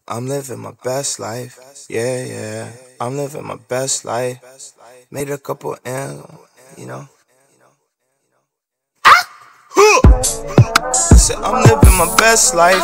I'm living my best life. Yeah, yeah. I'm living my best life. Made a couple M's, you know. I said, I'm living my best life.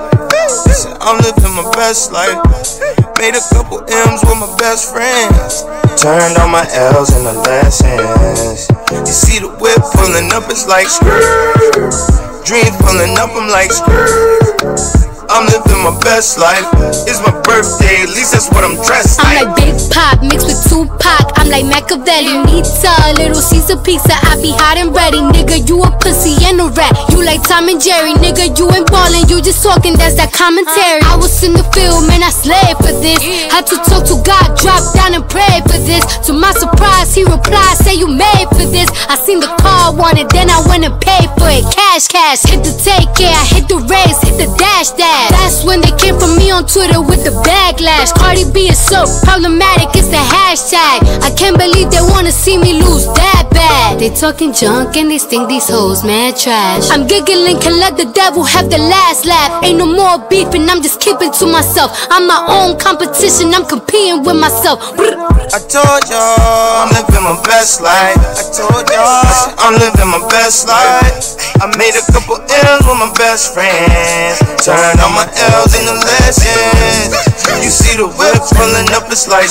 I said, I'm living my best life. Made a couple M's with my best friends. Turned all my L's into lessons. You see the whip pulling up, it's like skirt. Dreams pulling up, I'm like skirt. I'm living my best life. It's my birthday, at least that's what I'm dressed like. I'm like Big Pop mixed with Tupac. I'm like Machiavelli, Nita, Little Caesar pizza. I be hot and ready, nigga. You a pussy and a rat. You like Tom and Jerry, nigga. You ain't ballin', you just talking. That's that commentary. I was in the field, man. I slaved for this. Had to talk to God, drop down and pray for this. To my surprise, he replied, say you made for this. I seen the car, wanted, then I went and paid for it. Cash, cash, hit the take care, I hit the race, hit the dash. That's when they came for me on Twitter with the backlash. Cardi B is so problematic, it's the hashtag. I can't believe they wanna see me lose that bad. They talking junk and they think these hoes mad trash. I'm giggling, can let the devil have the last laugh. Ain't no more beefing, I'm just keeping to myself. I'm my own competition, I'm competing with myself. I told y'all, I'm living my best life. I told y'all, I'm living my best life. I made a couple M's with my best friends. Turned all my L's into lessons. You see the whip pulling up, it's like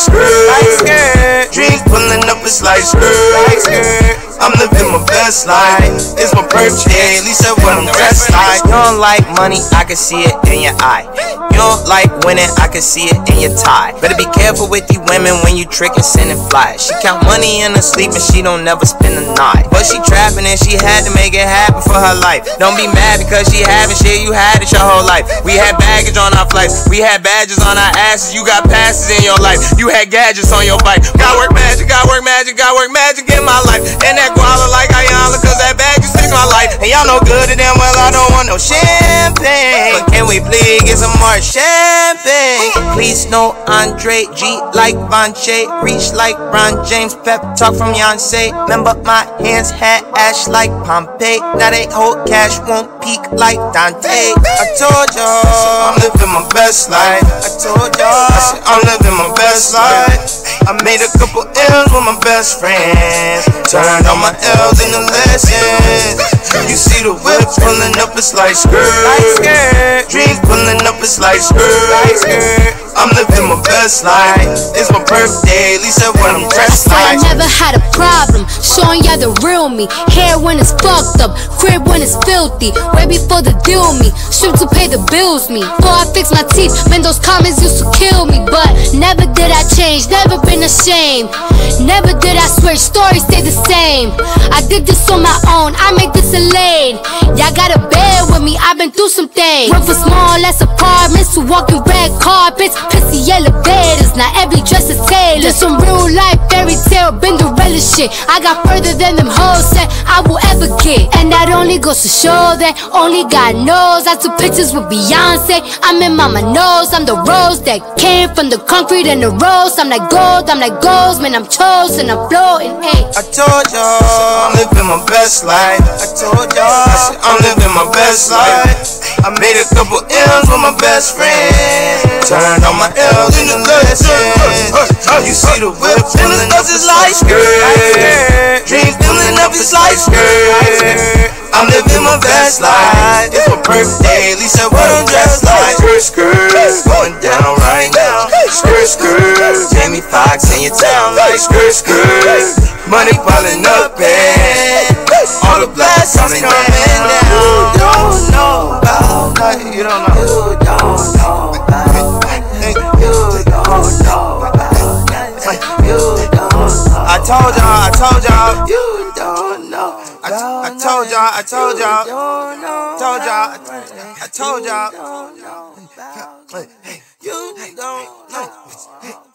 skirt. Dreams pulling up, it's like skirt. I'm living my best life. It's my birthday, at least that's what I'm dressed like. You don't like money, I can see it in your eye. You don't like winning, I can see it in your tie. Better be careful with these women when you trick and send and fly. She count money in her sleep and she don't never spend the night. But she trapping and she had to make it happen for her life. Don't be mad because she having shit, you had it your whole life. We had baggage on our flights, we had badges on our asses. You got passes in your life, you had gadgets on your bike. Got work magic, got work magic, got work magic in my life. And that guala like Ayala, cause that bag just fix my life. And y'all know good and damn well I don't want no champagne. But can we please get some more champagne? Please no Andre G like Vonche, reach like Ron James, pep talk from Beyonce. Remember my hands had ash like Pompeii. Now they hold cash, won't peak like Dante. I told y'all, I'm living my best life. I told y'all, I'm living my best life. I made a couple M's with my best friends. Turned all my L's into lessons. You see the whip pulling up, it's like skirt. Dreams pulling up, it's like skirt. I'm living my best life. It's my birthday, at least that's what I'm dressed like. I never had a problem showing y'all the real me. Hair when it's fucked up, crib when it's filthy. Way before the deal me, strip to pay the bills me. Before I fix my teeth, man, those comments used to kill me. But never did I change, never been ashamed. Never did I switch, stories stay the same. I did this on my own, I made this a lane. Y'all gotta bear with me, I've been through some things. Went from small ass apartments to walking red carpets, pissy elevators, now every dress is tailored. Just some real life fairy tale, been the realest shit. I got further than them hoes said I will ever get. And that only goes to show that only God knows. I took pictures with Beyonce, I'm in Mama knows. I'm the rose that came from the concrete and the rose. I'm like gold, I'm like goals, man, I'm chosen, I'm floating, ayy. I told y'all, I'm living my best life. I told y'all, I'm living my best life. I made a couple M's with my best friends. Turned all my L's into lessons. You see the whip pulling up, it's like skirt. Dreams pulling up, it's like skirt. I'm living my best life. It's my birthday, at least that's what I'm dressed like. Skirt, going down right now. Skirt, Jamie Foxx in your town like skirt. Money piling up and all the blessings coming down. You don't know about nothing. You don't know. You don't know about nothing. You don't know about nothing. You don't know. I told y'all. You don't know. I told y'all. I told y'all. You don't know.